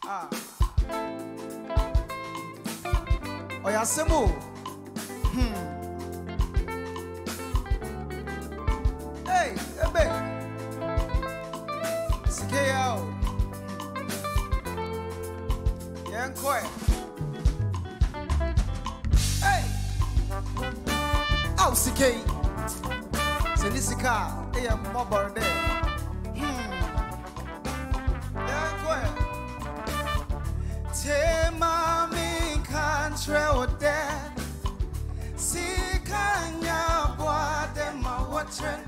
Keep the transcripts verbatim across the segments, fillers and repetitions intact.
Ah. Oh yeah, Semu. Hmm. Hey, Ebe. Sikeo. Yang koi. Hey. Au sikei. Senisika. Hey, I'm mobile there. Hmm. Yang koi. Tema mi country or dead. Sikanya boade ma watchen.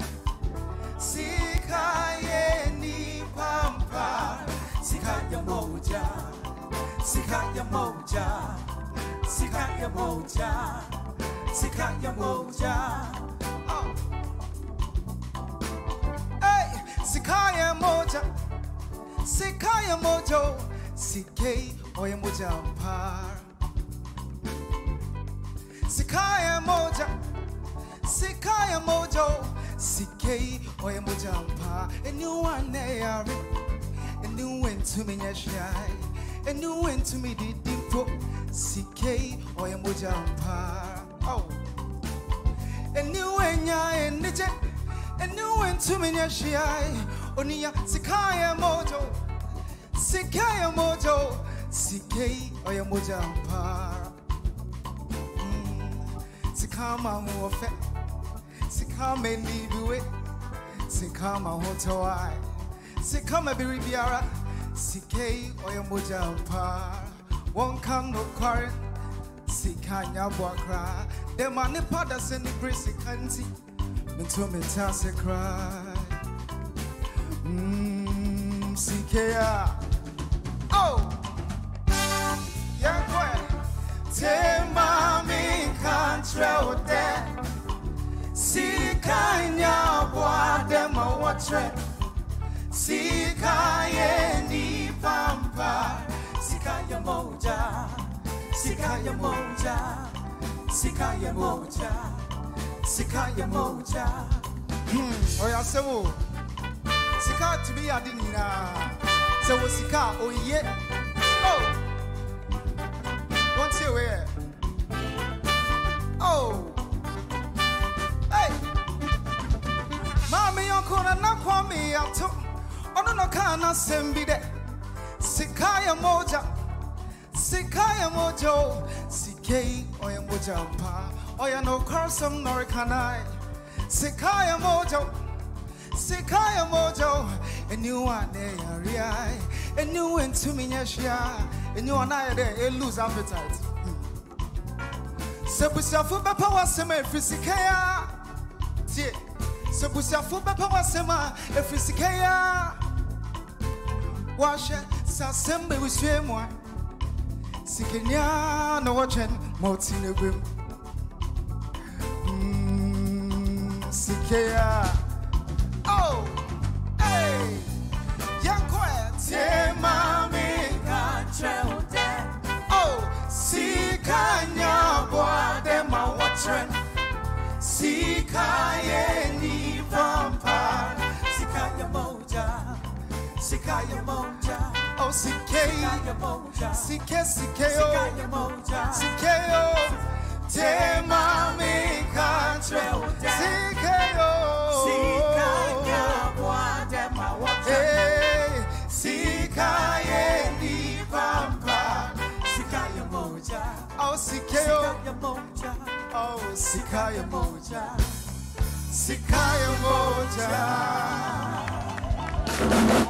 Sikaye ni pampa. Sikaya moja. Sikaya moja. Sikaya moja. Sikaya moja. Oh. Hey, Sikaya moja. Sikaya mojo. Sikay oya moja par. Sikaya moja. Sikaya mojo. Sikay oya moja par. And you want there. And you went to me shy. And you went to me the deep. Sikay oya moja par. Oh. And you went ya and the jet. And you went to me shy. Onia Sikaya mojo. Sikaya mojo. Sikay oya moja par. Sikama muofe. Sikama ni biwe. Sikama hotowai. Sikama biribiara. Sikay oya moja par. One come no current. Sikanya wakra. The money pada send the brace kanti. Minto meta se cry. Mmm, Sikaya. Oh, yeah, boy. Tema mi country there. Sikanya boade ma watre. Sikaya ni pampa. Sikaya moja. Sikaya moja. Sikaya moja. Sikaya moja. Hmm, oya sewo. Sika to be adinina. So was Sika, oh yeah. Oh, once you wear. Oh, hey, Mammy, uncle, and not call me out. Oh, no, no, can't send me there. Sikaya moja, Sikaya mojo, Sikay, or your moja pa, or your no carson nor can I. Sikaya mojo, Sikaya mojo. And you want there, and you went to me, and you and I there, you lose appetite. So, Busia Fuba Power Sema, if it's Sikaya. So, Busia Fuba Power Sema, if it's Sikaya. Wash it, Sassemble with Shemwa. Sikanya, no watching, Motin Grim. Sikaya. Oh! Hey, young quiet, Tema mi country there. Oh, Sikanya boade ma watren. Sikaya ni vampire. Sikaya moja. Sikaya moja. Oh, Sikaya moja. Sike Sikayo. Sikaya moja. Sikayo. Tema mi country there. Sikayo. Hey, Sikaya ni pampa. Sikaya moja. Oh, Sikayo. Sikaya moja. Oh, Sikaya moja. Sikaya moja.